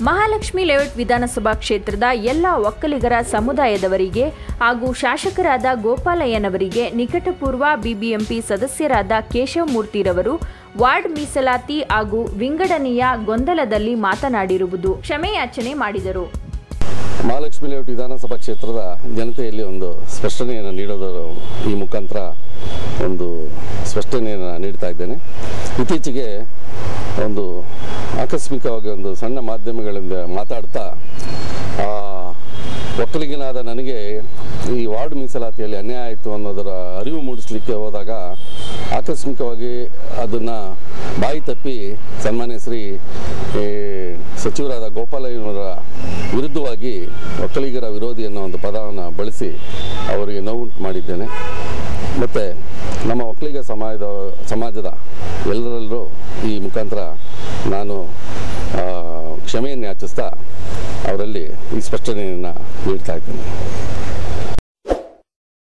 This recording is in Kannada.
ಮಹಾಲಕ್ಷ್ಮಿ ಲೇಔಟ್ ವಿಧಾನಸಭಾ ಕ್ಷೇತ್ರದ ಎಲ್ಲ ಒಕ್ಕಲಿಗರ ಸಮುದಾಯದವರಿಗೆ ಹಾಗೂ ಶಾಸಕರಾದ ಗೋಪಾಲಯ್ಯನವರಿಗೆ ನಿಕಟಪೂರ್ವ ಬಿಬಿಎಂಪಿ ಸದಸ್ಯರಾದ ಕೇಶವಮೂರ್ತಿರವರು ವಾರ್ಡ್ ಮೀಸಲಾತಿ ಹಾಗೂ ವಿಂಗಡಣೆಯ ಗೊಂದಲದಲ್ಲಿ ಮಾತನಾಡಿರುವುದು ಕ್ಷಮೆಯಾಚನೆ ಮಾಡಿದರು. ಮಹಾಲಕ್ಷ್ಮಿ ಲೇಔಟ್ ವಿಧಾನಸಭಾ ಕ್ಷೇತ್ರದ ಜನತೆಯಲ್ಲಿ ಒಂದು ಸ್ಪಷ್ಟನೆಯನ್ನು ನೀಡೋದರ ಈ ಮುಖಾಂತರ ಒಂದು ಸ್ಪಷ್ಟನೆಯನ್ನು ನೀಡ್ತಾ ಇದ್ದೇನೆ. ಇತ್ತೀಚೆಗೆ ಒಂದು ಆಕಸ್ಮಿಕವಾಗಿ ಒಂದು ಸಣ್ಣ ಮಾಧ್ಯಮಗಳಿಂದ ಮಾತಾಡ್ತಾ ಒಕ್ಕಲಿಗನಾದ ನನಗೆ ಈ ವಾರ್ಡ್ ಮೀಸಲಾತಿಯಲ್ಲಿ ಅನ್ಯಾಯ ಆಯಿತು ಅನ್ನೋದರ ಅರಿವು ಮೂಡಿಸಲಿಕ್ಕೆ ಹೋದಾಗ ಆಕಸ್ಮಿಕವಾಗಿ ಅದನ್ನು ಬಾಯಿ ತಪ್ಪಿ ಸನ್ಮಾನ್ಯ ಶ್ರೀ ಸಚಿವರಾದ ಗೋಪಾಲಯ್ಯನವರ ವಿರುದ್ಧವಾಗಿ ಒಕ್ಕಲಿಗರ ವಿರೋಧಿ ಅನ್ನೋ ಒಂದು ಪದವನ್ನು ಬಳಸಿ ಅವರಿಗೆ ನೋವುಂಟು ಮಾಡಿದ್ದೇನೆ. ಮತ್ತು ನಮ್ಮ ಒಕ್ಕಲಿಗ ಸಮಾಜದ ಎಲ್ಲರಲ್ಲೂ ಈ ಮುಖಾಂತರ ನಾನು ಕ್ಷಮೆಯನ್ನು ಯಾಚಿಸ್ತಾ ಅವರಲ್ಲಿ ಈ ಸ್ಪಷ್ಟನೆಯನ್ನು ನೀಡ್ತಾ ಇದ್ದೇನೆ.